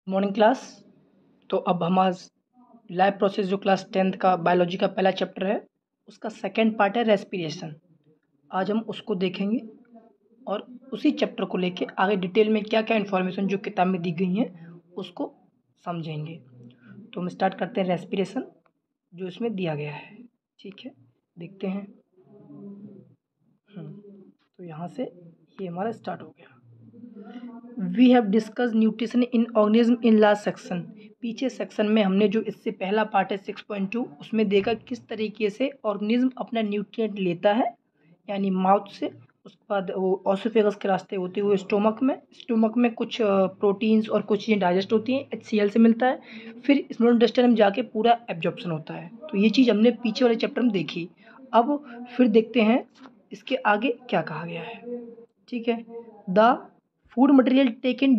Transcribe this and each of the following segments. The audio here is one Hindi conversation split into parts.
Morning class. तो अब हम आज लाइव प्रोसेस जो क्लास 10th का बायोलॉजी का पहला चैप्टर है उसका सेकंड पार्ट है रेस्पिरेशन। आज हम उसको देखेंगे और उसी चैप्टर को लेके आगे डिटेल में क्या क्या इन्फॉर्मेशन जो किताब में दी गई हैं उसको समझेंगे। तो हम स्टार्ट करते हैं रेस्पिरेशन जो इसमें दिया गया है। ठीक है, देखते हैं। तो यहाँ से ये हमारा स्टार्ट हो गया। We have discussed nutrition in organism in last section. पीछे सेक्शन में हमने जो इससे पहला पार्ट है 6.2 उसमें देखा किस तरीके से ऑर्गेनिज्म अपना न्यूट्रिएंट लेता है, यानी माउथ से, उसके बाद वो ऑसोफेगस के रास्ते होते हुए स्टोमक में कुछ प्रोटीन्स और कुछ चीज़ें डाइजेस्ट होती हैं, HCl से मिलता है, फिर स्मॉल इंटेस्टाइन में जाके पूरा एब्जॉर्प्शन होता है। तो ये चीज़ हमने पीछे वाले चैप्टर में देखी। अब फिर देखते हैं इसके आगे क्या कहा गया है। ठीक है, the food material taken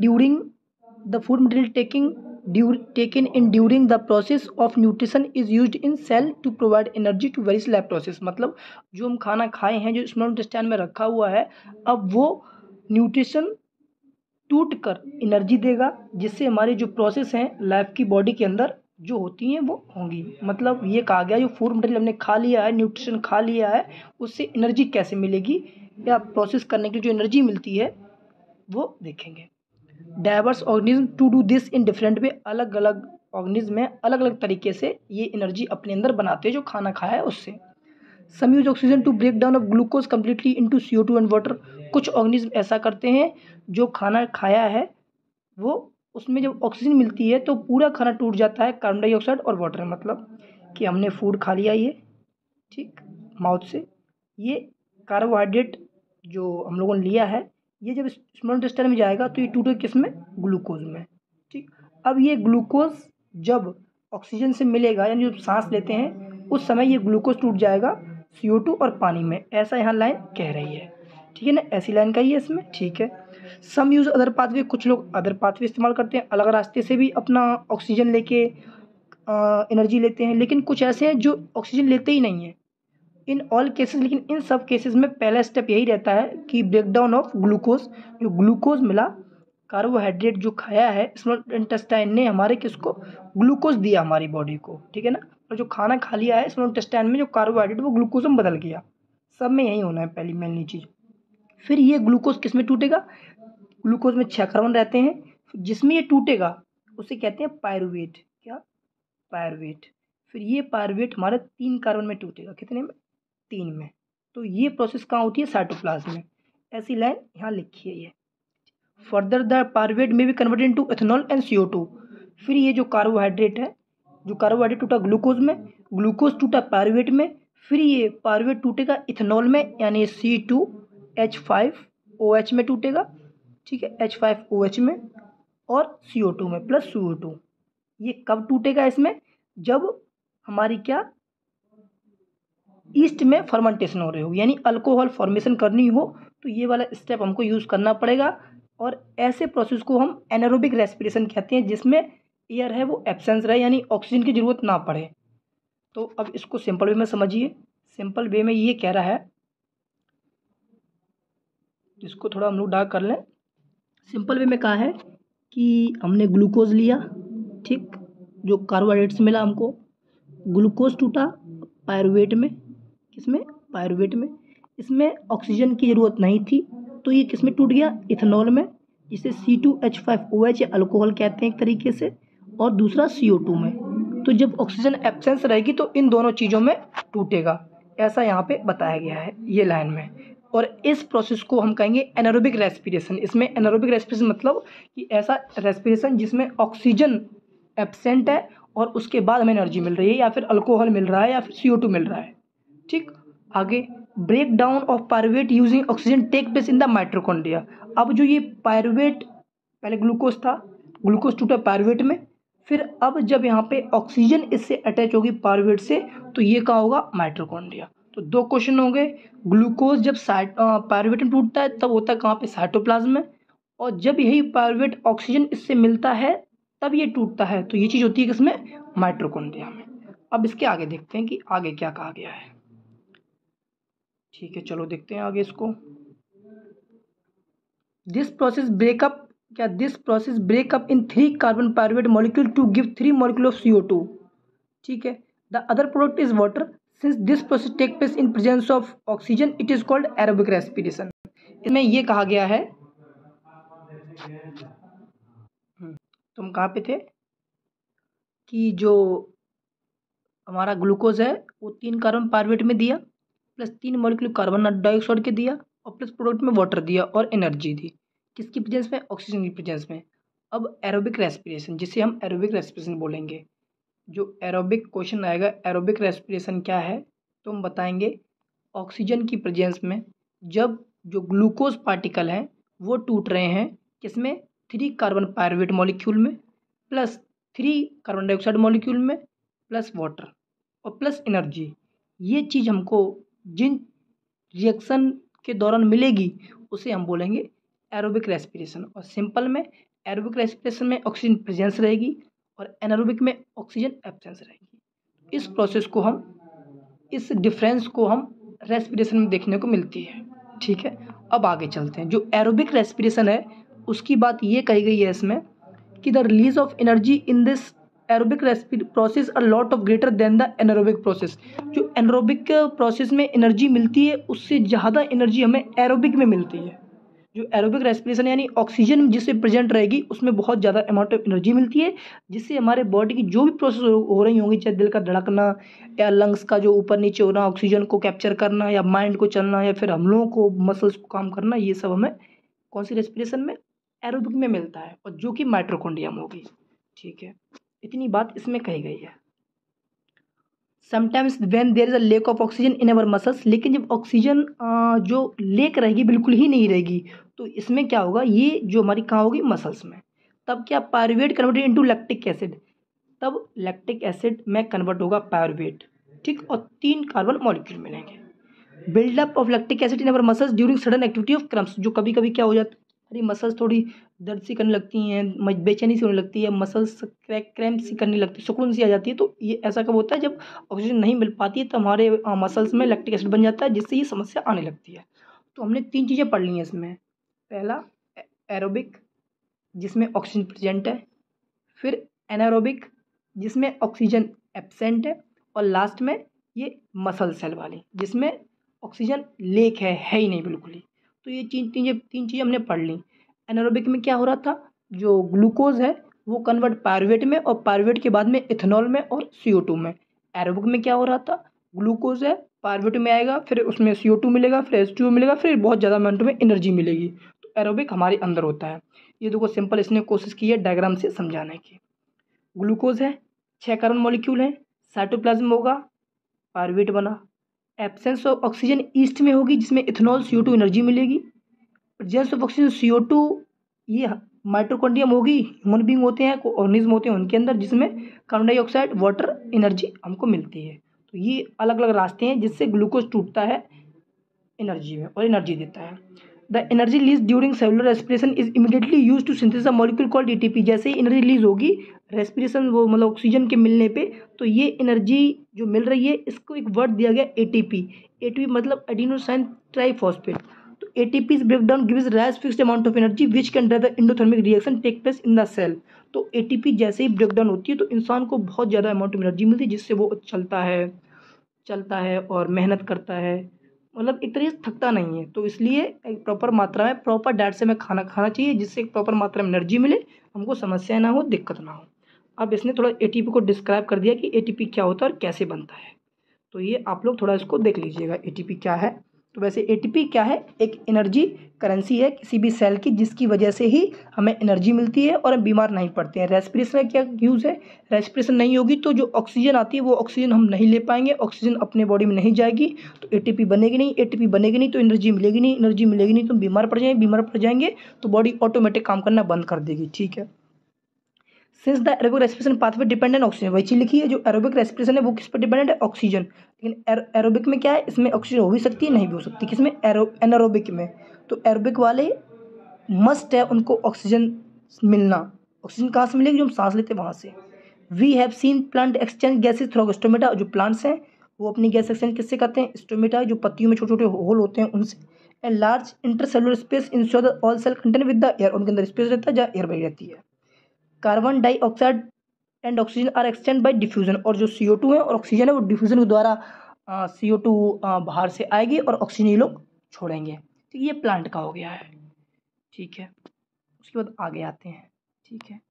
during the process of nutrition is used in cell to provide energy to various lab process। मतलब जो हम खाना खाए हैं जो स्मॉल इंटेस्टाइन में रखा हुआ है, अब वो न्यूट्रिशन टूट कर एनर्जी देगा जिससे हमारी जो प्रोसेस हैं लैब की बॉडी के अंदर जो होती हैं वो होंगी। मतलब ये कहा गया जो फूड मटेरियल हमने खा लिया है, न्यूट्रिशन खा लिया है, उससे एनर्जी कैसे मिलेगी या प्रोसेस करने की जो एनर्जी मिलती है वो देखेंगे। Diverse organism to do this in different way. अलग अलग ऑर्गेनिज्म में अलग अलग तरीके से ये एनर्जी अपने अंदर बनाते हैं जो खाना खाया है उससे। Some use oxygen to break down of glucose completely into CO2 and water. कुछ ऑर्गेनिज्म ऐसा करते हैं जो खाना खाया है वो उसमें जब ऑक्सीजन मिलती है तो पूरा खाना टूट जाता है कार्बन डाइऑक्साइड और वाटर। मतलब कि हमने फूड खा लिया ये, ठीक, माउथ से, ये कार्बोहाइड्रेट जो हम लोगों ने लिया है ये जब स्मॉल इंटेस्टाइन में जाएगा तो ये टूटेगा किस में, ग्लूकोज में। ठीक, अब ये ग्लूकोज जब ऑक्सीजन से मिलेगा यानी जब सांस लेते हैं उस समय ये ग्लूकोज टूट जाएगा CO2 और पानी में, ऐसा यहाँ लाइन कह रही है। ठीक है ना, ऐसी लाइन का ही है इसमें। ठीक है, सम यूज अदर पाथवे। कुछ लोग अदर पाथवे इस्तेमाल करते हैं, अलग रास्ते से भी अपना ऑक्सीजन लेके एनर्जी लेते हैं, लेकिन कुछ ऐसे हैं जो ऑक्सीजन लेते ही नहीं है इन ऑल केसेस। लेकिन इन सब केसेस में पहला स्टेप यही रहता है कि ब्रेकडाउन ऑफ ग्लूकोज। जो ग्लूकोज मिला, कार्बोहाइड्रेट जो खाया है स्मॉल इंटेस्टाइन ने हमारे किसको, ग्लूकोज दिया हमारी बॉडी को। ठीक है ना, और जो खाना खा लिया है स्मॉल इंटेस्टाइन में जो कार्बोहाइड्रेट वो ग्लूकोज में बदल गया। सब में यही होना है पहली मेनली चीज़। फिर ये ग्लूकोज किस में टूटेगा, ग्लूकोज में 6 कार्बन रहते हैं, जिसमें ये टूटेगा उसे कहते हैं पायरुवेट। क्या, पायरुवेट। फिर ये पायरुवेट हमारा 3 कार्बन में टूटेगा, कितने में, 3 में। तो ये प्रोसेस कहाँ होती है, साइटोप्लाज्म में। ऐसी लाइन यहाँ लिखी है ये। फर्दर द पायरुवेट में भी converted into ethanol and CO2। फिर ये जो कार्बोहाइड्रेट है, जो कार्बोहाइड्रेट टूटा ग्लूकोज में, ग्लूकोज टूटा पायरुवेट में, फिर ये पायरुवेट टूटेगा इथेनॉल में यानी C2H5OH में टूटेगा। ठीक है, H5OH में और CO2 में प्लस CO2। ये कब टूटेगा इसमें, जब हमारी क्या, ईस्ट में फर्मेंटेशन हो रही हो यानी अल्कोहल फॉर्मेशन करनी हो, तो ये वाला स्टेप हमको यूज़ करना पड़ेगा। और ऐसे प्रोसेस को हम एनारोबिक रेस्पिरेशन कहते हैं जिसमें एयर है वो एब्सेंस रहे यानी ऑक्सीजन की ज़रूरत ना पड़े। तो अब इसको सिंपल वे में समझिए। सिंपल वे में ये कह रहा है, जिसको थोड़ा हम लोग डार्क कर लें। सिंपल वे में कहा है कि हमने ग्लूकोज लिया, ठीक, जो कार्बोहाइड्रेट्स मिला हमको, ग्लूकोज टूटा पायरुवेट में, किसमें, पायरुवेट में, इसमें ऑक्सीजन की ज़रूरत नहीं थी तो ये किसमें टूट गया, इथेनॉल में, जिसे C2H5OH या अल्कोहल कहते हैं एक तरीके से, और दूसरा CO2 में। तो जब ऑक्सीजन एब्सेंस रहेगी तो इन दोनों चीज़ों में टूटेगा, ऐसा यहाँ पे बताया गया है ये लाइन में। और इस प्रोसेस को हम कहेंगे एनारोबिक रेस्पिरेशन। इसमें एनारोबिक रेस्पिरेशन मतलब कि ऐसा रेस्पिरेशन जिसमें ऑक्सीजन एब्सेंट है और उसके बाद हमें एनर्जी मिल रही है, या फिर अल्कोहल मिल रहा है या फिर CO2 मिल रहा है। ठीक, आगे break down of pyruvate using oxygen take place in the mitochondria. अब जो ये पायरुवेट, पहले ग्लूकोज था, ग्लूकोज टूटा पायरुवेट में, फिर अब जब यहाँ पे ऑक्सीजन इससे अटैच होगी पायरुवेट से तो ये कहाँ होगा, माइटोकॉन्ड्रिया। तो 2 क्वेश्चन हो गए। ग्लूकोज जब पायरुवेट में टूटता है तब होता है कहाँ पे, साइटोप्लाज्म में, और जब यही पायरुवेट ऑक्सीजन इससे मिलता है तब ये टूटता है, तो ये चीज़ होती है किसमें, माइटोकॉन्ड्रिया में। अब इसके आगे देखते हैं कि आगे क्या कहा गया है। ठीक है, चलो देखते हैं आगे इसको। दिस प्रोसेस ब्रेकअप क्या this process break up in 3 carbon pyruvate molecule to give 3 molecule of CO2। ठीक है। The other product is water. Since this process take place in presence of oxygen it is called aerobic respiration. इसमें ये कहा गया है, तुम कहाँ पे थे, कि जो हमारा ग्लूकोज है वो 3 कार्बन पायरुवेट में दिया, प्लस 3 मॉलिक्यूल कार्बन डाइऑक्साइड के दिया, और प्लस प्रोडक्ट में वाटर दिया और एनर्जी दी। किसकी प्रेजेंस में? ऑक्सीजन की प्रेजेंस में। अब एरोबिक रेस्पिरेशन, जिसे हम एरोबिक रेस्पिरेशन बोलेंगे, जो एरोबिक क्वेश्चन आएगा, एरोबिक रेस्पिरेशन क्या है, तो हम बताएंगे ऑक्सीजन की प्रेजेंस में जब जो ग्लूकोज पार्टिकल हैं वो टूट रहे हैं किसमें? 3 कार्बन पायरुवेट मॉलिक्यूल में, प्लस 3 कार्बन डाइऑक्साइड मॉलिक्यूल में, प्लस वाटर और प्लस एनर्जी। ये चीज़ हमको जिन रिएक्शन के दौरान मिलेगी उसे हम बोलेंगे एरोबिक रेस्पिरेशन। और सिंपल में एरोबिक रेस्पिरेशन में ऑक्सीजन प्रेजेंस रहेगी और एनारोबिक में ऑक्सीजन एब्सेंस रहेगी। इस प्रोसेस को हम, इस डिफरेंस को हम रेस्पिरेशन में देखने को मिलती है। ठीक है, अब आगे चलते हैं। जो एरोबिक रेस्पिरेशन है उसकी बात ये कही गई है इसमें कि the release of energy in this aerobic process a lot of greater than the anaerobic process. जो एनारोबिक प्रोसेस में एनर्जी मिलती है उससे ज़्यादा एनर्जी हमें एरोबिक में मिलती है। जो एरोबिक रेस्पिरेशन यानी ऑक्सीजन जिससे प्रेजेंट रहेगी उसमें बहुत ज़्यादा अमाउंट ऑफ एनर्जी मिलती है, जिससे हमारे बॉडी की जो भी प्रोसेस हो रही होंगी, चाहे दिल का धड़कना या लंग्स का जो ऊपर नीचे होना, ऑक्सीजन को कैप्चर करना, या माइंड को चलना, या फिर हम लोगों को मसल्स को काम करना, ये सब हमें कौन सी रेस्पिरेशन में? एरोबिक में मिलता है, और जो कि माइटोकॉन्ड्रिया में होगी। ठीक है, इतनी बात इसमें कही गई है। Sometimes when there is a lack of oxygen in our muscles, लेकिन जब ऑक्सीजन जो लेक रहेगी, बिल्कुल ही नहीं रहेगी, तो इसमें क्या होगा? ये जो हमारी कहाँ होगी? मसल्स में। तब क्या? Pyruvate converted into lactic acid, तब लैक्टिक एसिड में कन्वर्ट होगा पायरुवेट। ठीक, और 3 कार्बन मॉलिक्यूल मिलेंगे। Buildup of lactic acid in our muscles during sudden activity of cramps, जो कभी कभी क्या हो जाता है, अरे मसल्स थोड़ी दर्द सी करने लगती हैं, बेचैनी सी होने लगती है, मसल्स क्रैम्प सी करने लगती है, सुकून सी आ जाती है, तो ये ऐसा कब होता है? जब ऑक्सीजन नहीं मिल पाती है तो हमारे मसल्स में लैक्टिक एसिड बन जाता है, जिससे ये समस्या आने लगती है। तो हमने 3 चीज़ें पढ़ ली हैं इसमें। पहला एरोबिक जिसमें ऑक्सीजन प्रेजेंट है, फिर एनारोबिक जिसमें ऑक्सीजन एब्सेंट है, और लास्ट में ये मसल सेल वाली जिसमें ऑक्सीजन लेक है ही नहीं बिल्कुल ही। तो ये तीन चीज़ें हमने पढ़ ली। एनारोबिक में क्या हो रहा था? जो ग्लूकोज है वो कन्वर्ट पायरुवेट में, और पायरुवेट के बाद में इथेनॉल में और CO2 में। एरोबिक में क्या हो रहा था? ग्लूकोज है, पायरुवेट में आएगा, फिर उसमें CO2 मिलेगा, फिर H2O मिलेगा, फिर बहुत ज़्यादा अमाउंट में एनर्जी मिलेगी। तो एरोबिक हमारे अंदर होता है। ये देखो सिंपल इसने कोशिश की है डायग्राम से समझाने की। ग्लूकोज है, 6 कार्बन मॉलिक्यूल है, साइटोप्लाज्म होगा, पायरुवेट बना। एब्सेंस ऑफ ऑक्सीजन ईस्ट में होगी जिसमें इथेनॉल CO2 एनर्जी मिलेगी। प्रेजेंस ऑफ ऑक्सीजन CO2 ये माइटोकॉन्ड्रियम होगी, ह्यूमन बींग होते हैं, ऑर्गेनिज्म होते हैं उनके अंदर, जिसमें कार्बन डाइऑक्साइड, वाटर, एनर्जी हमको मिलती है। तो ये अलग अलग रास्ते हैं जिससे ग्लूकोज टूटता है एनर्जी में और एनर्जी देता है। The energy release during cellular respiration is immediately use to synthesis a molecule called ATP। जैसे ही एनर्जी रिलीज होगी रेस्पिरेशन, वो मतलब ऑक्सीजन के मिलने पे, तो ये एनर्जी जो मिल रही है इसको एक वर्ड दिया गया ATP। ATP मतलब एडिनोसाइन ट्राइफॉस्फेट। तो ATP's breakdown gives rise fixed amount of energy which can drive the endothermic reaction take place in the cell। तो ATP जैसे ही ब्रेकडाउन होती है तो इंसान को बहुत ज़्यादा अमाउंट ऑफ एनर्जी मिलती है, जिससे वो चलता है और मेहनत करता है, मतलब एक तरीके से थकता नहीं है। तो इसलिए एक प्रॉपर मात्रा में, प्रॉपर डाइट से हमें खाना खाना चाहिए, जिससे एक प्रॉपर मात्रा में एनर्जी मिले, हमको समस्या ना हो, दिक्कत ना हो। अब इसने थोड़ा ATP को डिस्क्राइब कर दिया कि ATP क्या होता है और कैसे बनता है। तो ये आप लोग थोड़ा इसको देख लीजिएगा ATP क्या है। तो वैसे ATP क्या है? एक एनर्जी करेंसी है किसी भी सेल की, जिसकी वजह से ही हमें एनर्जी मिलती है और हम बीमार नहीं पड़ते हैं। रेस्पिरेशन का क्या यूज़ है? रेस्पिरेशन नहीं होगी तो जो ऑक्सीजन आती है वो ऑक्सीजन हम नहीं ले पाएंगे, ऑक्सीजन अपने बॉडी में नहीं जाएगी, तो ATP बनेगी नहीं, ATP बनेगी नहीं तो एनर्जी मिलेगी नहीं, एनर्जी मिलेगी नहीं तो बीमार पड़ जाएंगे, बीमार पड़ जाएंगे तो बॉडी ऑटोमेटिक काम करना बंद कर देगी। ठीक है। Since the aerobic respiration pathway dependent oxygen, वही चीज लिखी है, जो एरोबिक रेस्पिरेशन है वो किस पर डिपेंडेंट है? ऑक्सीजन। लेकिन एरोबिक में क्या है? इसमें ऑक्सीजन हो भी सकती है, नहीं भी हो सकती। किसमें? एनारोबिक में। तो एरोबिक वाले मस्ट है उनको ऑक्सीजन मिलना। ऑक्सीजन कहाँ से मिलेगी? जो हम सांस लेते हैं वहाँ से। We have seen plant exchange gases through stomata. जो प्लांट्स हैं वो अपनी गैस एक्सचेंज किससे करते हैं? स्टोमेटा, जो पत्तियों में छोटे छोटे होल होते हैं उनसे। And large intercellular space ensure the all cell contain with the air, उनके अंदर स्पेस रहता है जहाँ एयर भरी रहती है। Carbon dioxide and oxygen are exchange by diffusion, और जो CO2 है और ऑक्सीजन है वो डिफ्यूजन के द्वारा CO2 बाहर से आएगी और ऑक्सीजन ये लोग छोड़ेंगे। ठीक है, ये प्लांट का हो गया है। ठीक है, उसके बाद आगे आते हैं। ठीक है,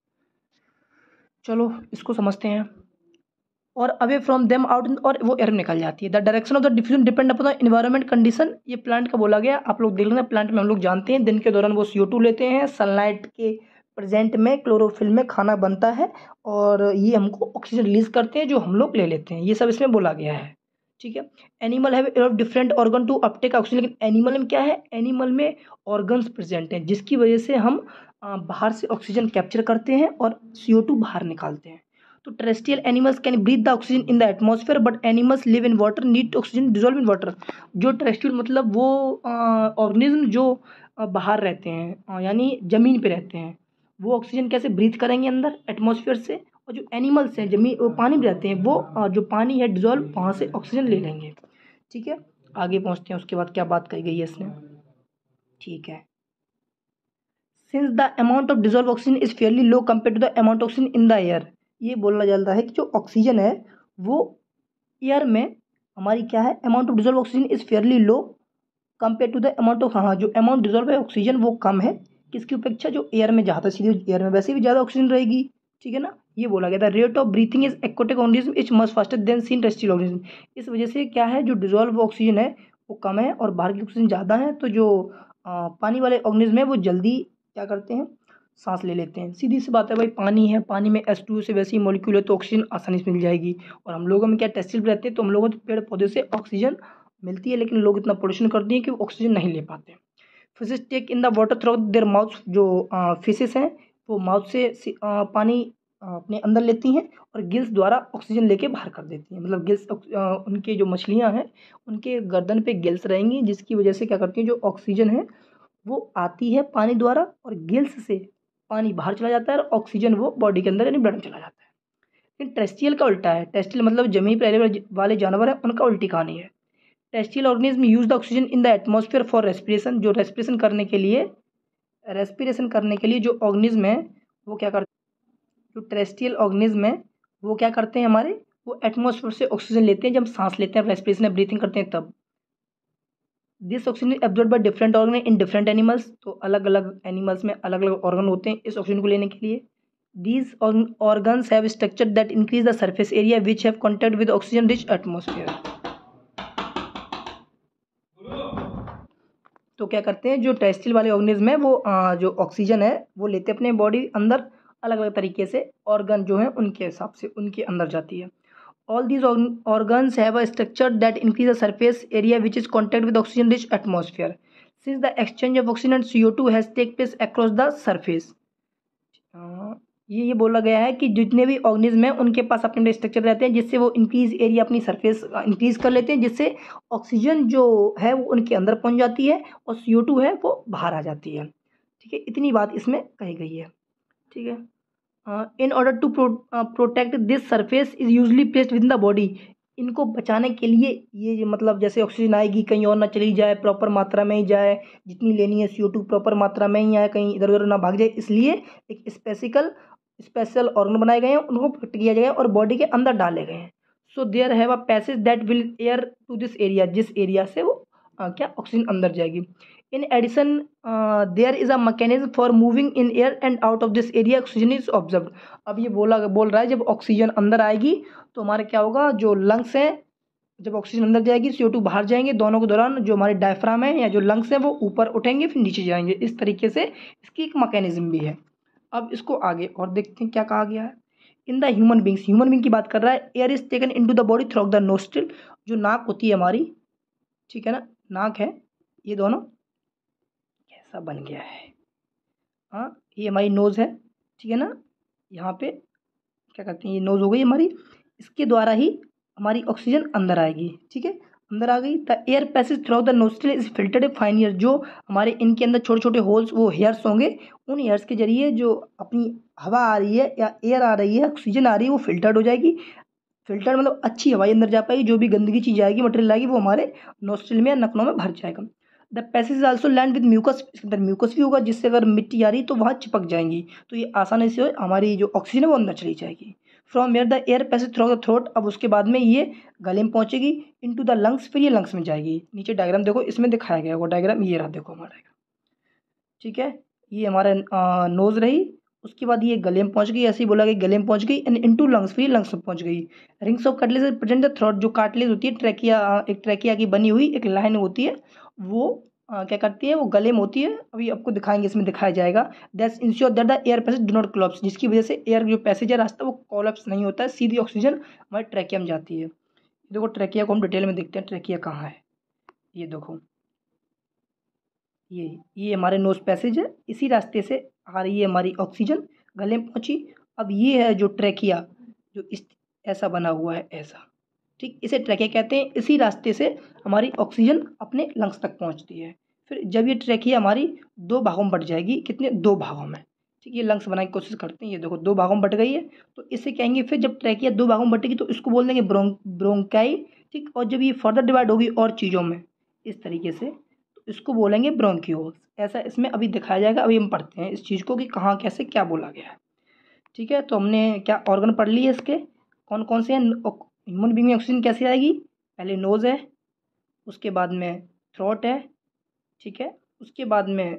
चलो इसको समझते हैं। और अवे फ्रॉम देम आउट, और वो एयर में निकल जाती है। The direction of the diffusion depend upon the environment condition, ये प्लांट का बोला गया। आप लोग देख लेना, प्लांट में हम लोग जानते हैं दिन के दौरान वो CO2 लेते हैं, सनलाइट के प्रेजेंट में क्लोरोफिल में खाना बनता है और ये हमको ऑक्सीजन रिलीज करते हैं जो हम लोग ले लेते हैं, ये सब इसमें बोला गया है। ठीक है, animal have different organ to uptake oxygen, लेकिन एनिमल में क्या है, एनिमल में ऑर्गन्स प्रेजेंट हैं जिसकी वजह से हम बाहर से ऑक्सीजन कैप्चर करते हैं और CO2 बाहर निकालते हैं। तो terrestrial animals can breathe the oxygen in the atmosphere but animals live in water need oxygen dissolve in water. जो टेरेस्ट्रियल मतलब वो ऑर्गेनिज्म जो बाहर रहते हैं यानी ज़मीन पे रहते हैं, वो ऑक्सीजन कैसे ब्रीथ करेंगे अंदर एटमॉस्फेयर से, और जो एनिमल्स हैं जमीन वो पानी में रहते हैं वो जो पानी है डिजोल्व वहाँ से ऑक्सीजन ले लेंगे। ठीक है, आगे पहुँचते हैं। उसके बाद क्या बात कही गई है इसने। ठीक है, since the amount of dissolve oxygen is fairly low compare to the amount of oxygen in the air, ये बोलना चलता है कि जो ऑक्सीजन है वो एयर में हमारी क्या है, amount of dissolve oxygen is fairly low compare to the amount of, हाँ जो अमाउंट डिजोल्व है ऑक्सीजन वो कम है किसकी अपेक्षा, जो एयर में जाता है सीधे एयर में, वैसे भी ज़्यादा ऑक्सीजन रहेगी। ठीक है ना, ये बोला गया था। Rate of breathing is aquatic organism is much faster than seen terrestrial organism, इस वजह से क्या है जो डिजोल्व ऑक्सीजन है वो कम है और बाहर की ऑक्सीजन ज़्यादा है, तो जो पानी वाले ऑर्गेनिज्म है वो जल्दी क्या करते हैं, सांस ले लेते हैं। सीधी सी बात है भाई, पानी है, पानी में H2 से वैसी मॉलिक्यूल है तो ऑक्सीजन आसानी से मिल जाएगी। और हम लोगों में क्या टेरेस्ट्रियल रहते हैं तो हम लोगों को पेड़ पौधे से ऑक्सीजन मिलती है, लेकिन लोग इतना पोल्यूशन करते हैं कि वो ऑक्सीजन नहीं ले पाते। Fishes take in the water through their mouth, जो फिशेस हैं वो माउथ से पानी अपने अंदर लेती हैं और गिल्स द्वारा ऑक्सीजन लेके बाहर कर देती हैं। मतलब गिल्स उनके जो मछलियां हैं उनके गर्दन पे गिल्स रहेंगी जिसकी वजह से क्या करती हैं, जो ऑक्सीजन है वो आती है पानी द्वारा और गिल्स से पानी बाहर चला जाता है और ऑक्सीजन वो बॉडी के अंदर यानी ब्लड में चला जाता है। लेकिन टेरेस्ट्रियल का उल्टा है। टेरेस्ट्रियल मतलब जमीन पर रहने वाले जानवर है उनका उल्टी कहानी है। Terrestrial organism use the oxygen in the atmosphere for respiration, जो रेस्पिरेशन करने के लिए जो ऑर्गेनिज्म है वो क्या करते हैं, जो टेरेस्ट्रियल ऑर्गेनिज्म है वो क्या करते हैं हमारे, वो एटमॉस्फेयर से ऑक्सीजन लेते हैं जब सांस लेते हैं, रेस्पिरेशन या ब्रीथिंग करते हैं तब। This oxygen absorb by different organ in different animals, तो अलग अलग एनिमल्स में अलग अलग ऑर्गन होते हैं इस ऑक्सीजन को लेने के लिए। These organs have structure that increase the surface area which have contact with oxygen rich atmosphere. तो क्या करते हैं, जो टेरेस्ट्रियल वाले ऑर्गेनिज्म है वो जो ऑक्सीजन है वो लेते हैं अपने बॉडी अंदर अलग अलग तरीके से, ऑर्गन जो है उनके हिसाब से उनके अंदर जाती है। All these organs have a structure that increase the surface area which is contact with oxygen rich atmosphere since the exchange of oxygen and CO2 has take place across the surface. ये बोला गया है कि जितने भी ऑर्गेनिज्म हैं उनके पास अपने स्ट्रक्चर रहते हैं जिससे वो इंक्रीज एरिया अपनी सरफेस इंक्रीज कर लेते हैं, जिससे ऑक्सीजन जो है वो उनके अंदर पहुंच जाती है और CO2 है वो बाहर आ जाती है। ठीक है, इतनी बात इसमें कही गई है। ठीक है, in order to protect this surface is usually placed within the body, इनको बचाने के लिए ये मतलब जैसे ऑक्सीजन आएगी कहीं और ना चली जाए, प्रॉपर मात्रा में ही जाए, जितनी लेनी है CO2 प्रॉपर मात्रा में ही आए, कहीं इधर उधर ना भाग जाए, इसलिए एक स्पेशल ऑर्गन बनाए गए हैं, उनको प्रोटेक्ट किया जाएगा और बॉडी के अंदर डाले गए हैं। So there have a passage that will air to this area, जिस एरिया से वो क्या ऑक्सीजन अंदर जाएगी। In addition there is a mechanism for moving in air and out of this area oxygen is observe. अब ये बोल रहा है जब ऑक्सीजन अंदर आएगी तो हमारे क्या होगा, जो लंग्स हैं जब ऑक्सीजन अंदर जाएगी CO2 बाहर जाएंगे, दोनों के दौरान जो हमारे डायफ्राम है या जो लंग्स हैं वो ऊपर उठेंगे फिर नीचे जाएंगे, इस तरीके से इसकी एक मैकेनिज्म भी है। अब इसको आगे और देखते हैं क्या कहा गया है। इन द ह्यूमन बींग की बात कर रहा है। Air is taken into the body through the nostril, जो नाक होती है हमारी, ठीक है ना, नाक है, ये दोनों कैसा बन गया है, हाँ ये हमारी नोज़ है, ठीक है ना, यहाँ पे क्या करते हैं, ये नोज़ हो गई हमारी, इसके द्वारा ही हमारी ऑक्सीजन अंदर आएगी। ठीक है, अंदर आ गई। The air passage through the nostril is filtered fine ear, जो हमारे इनके अंदर छोटे छोटे होल्स वो हेयर्स होंगे, उन हेयर्स के जरिए जो अपनी हवा आ रही है या एयर आ रही है, ऑक्सीजन आ रही है, वो फिल्टर्ड हो जाएगी। फिल्टर मतलब अच्छी हवाई अंदर जा पाएगी, जो भी गंदगी चीज़ आएगी, मटेरियल आएगी, वो हमारे नोस्ट्रिल में या नकनों में भर जाएगा। The passage also land with mucus, इसके अंदर म्यूकस भी होगा जिससे अगर मिट्टी आ रही तो वहाँ चिपक जाएंगी, तो ये आसानी से हमारी जो ऑक्सीजन है वो अंदर चली जाएगी। From where the air passage through the throat, अब उसके बाद में ये गले में पहुंचेगी, इनटू द लंग्स, फिर ये लंग्स में जाएगी। नीचे डायग्राम देखो, इसमें दिखाया गया वो डायग्राम, ये रहा देखो हमारा डायग्राम, ठीक है। ये हमारा नोज रही, उसके बाद ये गले में पहुंच गई, ऐसे ही बोला कि गले में पहुंच गई, एंड इनटू लंग्स, फिर लंग्स में पहुंच गई। Rings of cartilage present the throat, जो कार्टिलेज होती है ट्रैकिया, एक ट्रैकिया की बनी हुई एक लाइन होती है, वो क्या करती है, वो गले में होती है, अभी आपको दिखाएंगे, इसमें दिखाया जाएगा। That's ensure that the air passage do not collapse, जिसकी वजह से एयर जो पैसेज है रास्ता वो कोलैप्स नहीं होता है, सीधी ऑक्सीजन हमारे ट्रैकिया में जाती है। देखो ट्रैकिया को हम डिटेल में देखते हैं, ट्रैकिया कहाँ है, ये देखो, ये हमारे नोज पैसेज है, इसी रास्ते से आ रही है हमारी ऑक्सीजन, गले में पहुंची। अब ये है जो ट्रैकिया, जो इस ऐसा बना हुआ है ऐसा, ठीक, इसे ट्रैकिया कहते हैं। इसी रास्ते से हमारी ऑक्सीजन अपने लंग्स तक पहुंचती है। फिर जब ये ट्रैकिया हमारी दो भागों में बट जाएगी, कितने, दो भागों में, ठीक, ये लंग्स बनाने की कोशिश करते हैं, ये देखो दो भागों में बट गई है, तो इससे कहेंगे, फिर जब ट्रैकिया दो भागों में बटेगी तो इसको बोल देंगे ब्रोंकाई, ठीक। और जब ये फर्दर डिवाइड होगी और चीज़ों में इस तरीके से, तो इसको बोलेंगे ब्रोंक्यूल्स। ऐसा इसमें अभी दिखाया जाएगा, अभी हम पढ़ते हैं इस चीज़ को कि कहाँ कैसे क्या बोला गया है, ठीक है। तो हमने क्या ऑर्गन पढ़ लिए इसके, कौन कौन से हैं। ह्यूमन बींग में ऑक्सीजन कैसे आएगी, पहले नोज़ है, उसके बाद में थ्रोट है, ठीक है, उसके बाद में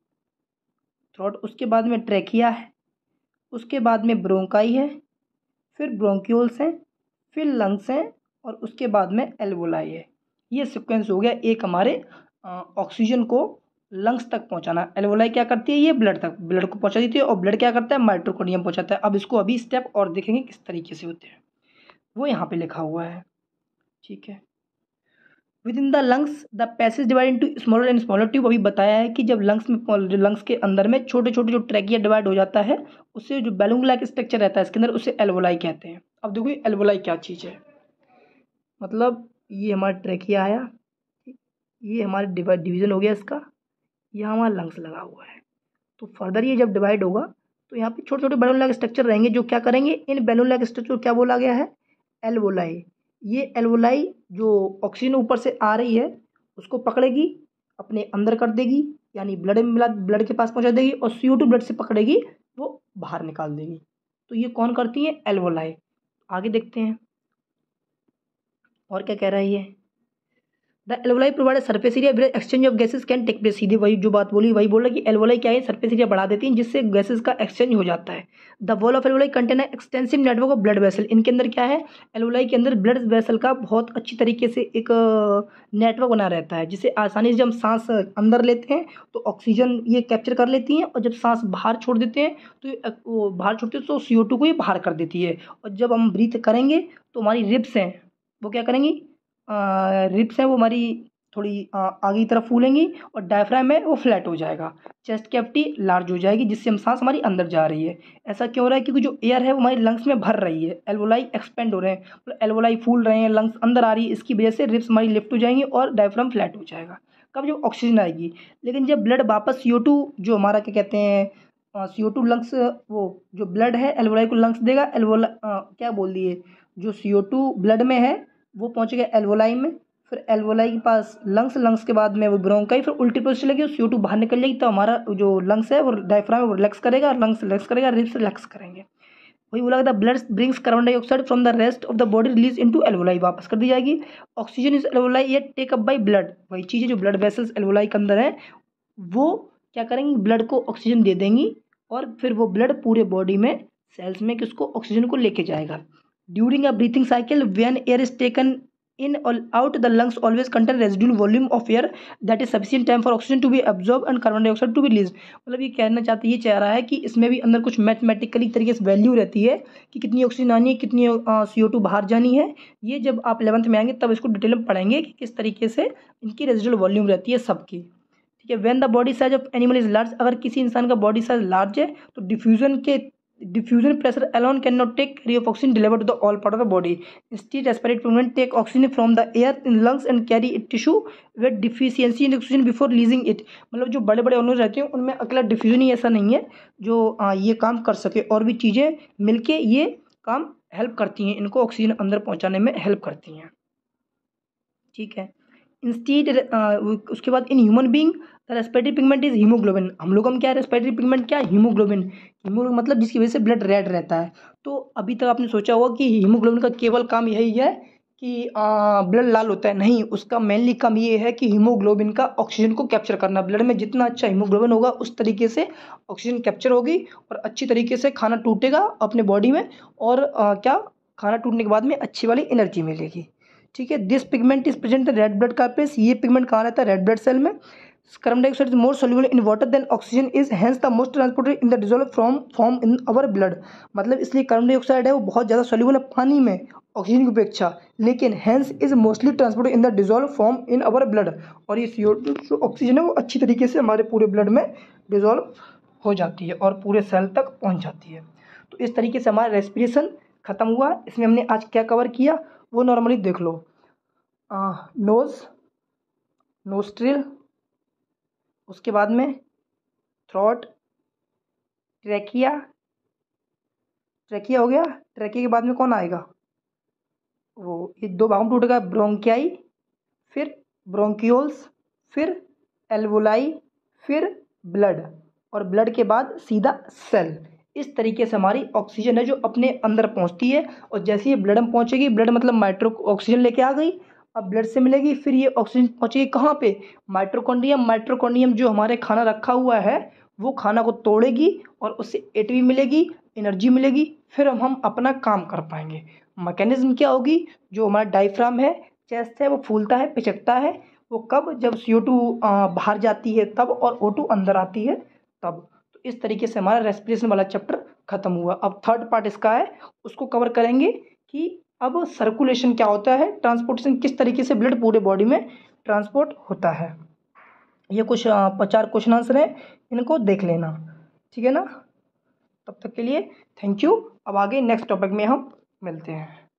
थ्रोट, उसके बाद में ट्रैकिया है, उसके बाद में ब्रोंकाई है, फिर ब्रोंक्यूल्स हैं, फिर लंग्स हैं, और उसके बाद में एल्वोलाई है। ये सीक्वेंस हो गया एक हमारे ऑक्सीजन को लंग्स तक पहुंचाना। एल्वोलाई क्या करती है, ये ब्लड तक, ब्लड को पहुंचा देती है, और ब्लड क्या करता है, माइटोकॉन्ड्रियम पहुंचाता है। अब इसको अभी स्टेप और देखेंगे किस तरीके से होते हैं, वो यहाँ पे लिखा हुआ है, ठीक है। Within the lungs the passage divide into smaller and smaller tube, अभी बताया है कि जब लंग्स में, लंग्स के अंदर में छोटे छोटे जो ट्रैकिया डिवाइड हो जाता है, उससे जो बैलून लाइक स्ट्रक्चर रहता है इसके अंदर, उसे एल्वोलाई कहते हैं। अब देखो एल्वोलाई क्या चीज़ है, मतलब ये हमारा ट्रैकिया आया, ये हमारा डिवीजन हो गया इसका, यहाँ हमारा लंग्स लगा हुआ है, तो फर्दर ये जब डिवाइड होगा तो यहाँ पे छोटे छोटे बैलून लाइक स्ट्रक्चर रहेंगे, जो क्या करेंगे, इन बैलून लाइक स्ट्रक्चर को क्या बोला गया है, एल्वोलाई। ये एल्वोलाई जो ऑक्सीजन ऊपर से आ रही है उसको पकड़ेगी, अपने अंदर कर देगी, यानी ब्लड में मिला, ब्लड के पास पहुंचा देगी, और CO2 ब्लड से पकड़ेगी, वो बाहर निकाल देगी। तो ये कौन करती है, एल्वोलाई। आगे देखते हैं और क्या कह रहा है ये। The alveoli provide surface area where exchange of gases can take place, सीधे वही जो बात बोली वही बोल रहा है कि एल्वोलाई क्या है, सरफेस एरिया बढ़ा देती है जिससे गैसेस का एक्सचेंज हो जाता है। The wall of alveoli contain extensive network of blood vessel, इनके अंदर क्या है, एल्वोलाई के अंदर ब्लड वेसल का बहुत अच्छी तरीके से एक नेटवर्क बना रहता है, जिससे आसानी से जब हम सांस अंदर लेते हैं तो ऑक्सीजन ये कैप्चर कर लेती हैं, और जब सांस बाहर छोड़ देते हैं तो वो बाहर छोड़ते हैं तो CO2 को ये बाहर कर देती है। और जब हम ब्रीथ करेंगे तो हमारी रिब्स हैं वो क्या करेंगी, रिब्स हैं वो हमारी थोड़ी आगे की तरफ फूलेंगी, और डायफ्राम है वो फ्लैट हो जाएगा, चेस्ट कैविटी लार्ज हो जाएगी, जिससे हम सांस हमारी अंदर जा रही है। ऐसा क्यों हो रहा है, क्योंकि जो एयर है वो हमारी लंग्स में भर रही है, एल्वोलाई एक्सपेंड हो रहे हैं, मतलब एल्वोलाई फूल रहे हैं, लंग्स अंदर आ रही है, इसकी वजह से रिब्स हमारी लिफ्ट हो जाएंगी और डायफ्राम फ्लैट हो जाएगा। कब, जब ऑक्सीजन आएगी। लेकिन जब ब्लड वापस CO2 जो हमारा क्या कहते हैं CO2 लंग्स, वो जो ब्लड है एल्वोलाई को लंग्स देगा, एल्वोला क्या बोल दिए, जो CO2 ब्लड में है वो पहुंचेगा एल्वोलाई में, फिर एल्वोलाई के पास लंग्स, लंग्स के बाद में वो ब्रोंकाई, फिर उल्टी प्रोसेस चलेगी, CO2 बाहर निकल जाएगी, तो हमारा जो लंग्स है वो डायफ्राम वो रिलैक्स करेगा, लंग्स रिलैक्स करेगा, रिब्स रिलैक्स करेंगे। वही बोला था, blood brings carbon dioxide from the rest of the body release into alveoli, वापस कर दी जाएगी। ऑक्सीजन इज एल्वोलाई ये टेक अप बाय ब्लड, वही चीज़ है जो ब्लड वेसल्स एल्वोलाई के अंदर है, वो क्या करेंगी, ब्लड को ऑक्सीजन दे देंगी, और फिर वो ब्लड पूरे बॉडी में सेल्स में किसको, ऑक्सीजन को लेके जाएगा। During a breathing cycle when air is taken in or out, the lungs always contain residual volume of air that is sufficient time for oxygen to be absorbed and carbon dioxide to be released। मतलब ये कहना चाहते, ये चाह रहा है कि इसमें भी अंदर कुछ मैथमेटिकली तरीके से वैल्यू रहती है कि कितनी ऑक्सीजन आनी है, कितनी CO2 बाहर जानी है। ये जब आप 11th में आएंगे तब इसको डिटेल में पढ़ेंगे कि किस तरीके से इनकी रेजिडुअल वॉल्यूम रहती है सबकी, ठीक है। When the body size of animal is large, अगर किसी इंसान का बॉडी साइज लार्ज है तो diffusion pressure alone cannot take carry of oxygen delivered to the all part of the body. Instead, respiratory movement take oxygen from the air in lungs and carry it tissue with deficiency in oxygen before releasing it। मतलब जो बड़े बड़े ऑर्गन रहते हैं उनमें अकेला डिफ्यूजन ही ऐसा नहीं है जो ये काम कर सके, और भी चीज़ें मिलके ये काम हेल्प करती हैं, इनको ऑक्सीजन अंदर पहुंचाने में हेल्प करती हैं, ठीक है। इंस्टीड उसके बाद in human being the respiratory pigment is haemoglobin. हम लोग क्या है, रेस्पिरेटरी पिगमेंट क्या है, हीमोग्लोबिन। हीमोग्लोबिन मतलब जिसकी वजह से ब्लड रेड रहता है। तो अभी तक आपने सोचा होगा कि हीमोग्लोबिन का केवल काम यही है कि ब्लड लाल होता है, नहीं, उसका मेनली काम ये है कि हीमोग्लोबिन का ऑक्सीजन को कैप्चर करना। ब्लड में जितना अच्छा हीमोग्लोबिन होगा उस तरीके से ऑक्सीजन कैप्चर होगी और अच्छी तरीके से खाना टूटेगा अपने बॉडी में, और क्या, खाना टूटने के बाद में अच्छी वाली एनर्जी मिलेगी। ठीक है, this pigment is present in red blood corpuscles. ये पिगमेंट कहाँ रहता है, रेड ब्लड सेल में। Carbon dioxide is more soluble in water than oxygen is hence the most transported in the dissolve from form in our blood. मतलब इसलिए कार्बन डाइऑक्साइड है वो बहुत ज़्यादा सोल्यूबल है पानी में ऑक्सीजन की अपेक्षा, लेकिन hence is mostly transported in the dissolve form in our blood. और ये CO2 जो ऑक्सीजन है वो अच्छी तरीके से हमारे पूरे ब्लड में डिजोल्व हो जाती है और पूरे सेल तक पहुँच जाती है। तो इस तरीके से हमारा रेस्पिरेशन ख़त्म हुआ। इसमें हमने आज क्या कवर किया वो नॉर्मली देख लो। नोज़, नोस्ट्रिल, उसके बाद में थ्रोट, ट्रैकिया। ट्रैकिया हो गया, ट्रैकिया के बाद में कौन आएगा, वो ये दो भागों में टूटेगा, ब्रोंकियाई, फिर ब्रोंकियोल्स, फिर एल्वोलाई, फिर ब्लड, और ब्लड के बाद सीधा सेल। इस तरीके से हमारी ऑक्सीजन है जो अपने अंदर पहुंचती है, और जैसे ही ब्लड में पहुंचेगी, ब्लड मतलब माइट्रो ऑक्सीजन लेके आ गई, अब ब्लड से मिलेगी, फिर ये ऑक्सीजन पहुंचेगी कहाँ पे, माइट्रोकॉन्ड्रियम। माइट्रोकॉन्ड्रियम जो हमारे खाना रखा हुआ है वो खाना को तोड़ेगी और उससे एटीपी मिलेगी, एनर्जी मिलेगी, फिर हम अपना काम कर पाएंगे। मैकेनिज्म क्या होगी, जो हमारा डायफ्राम है, चेस्ट है, वो फूलता है, पिचकता है। वो कब, जब CO2 बाहर जाती है तब, और O2 अंदर आती है तब। तो इस तरीके से हमारा रेस्पिरेशन वाला चैप्टर खत्म हुआ। अब थर्ड पार्ट इसका है, उसको कवर करेंगे कि अब सर्कुलेशन क्या होता है, ट्रांसपोर्टेशन किस तरीके से ब्लड पूरे बॉडी में ट्रांसपोर्ट होता है। ये कुछ 4 क्वेश्चन आंसर है, इनको देख लेना, ठीक है ना। तब तक के लिए थैंक यू। अब आगे नेक्स्ट टॉपिक में हम मिलते हैं।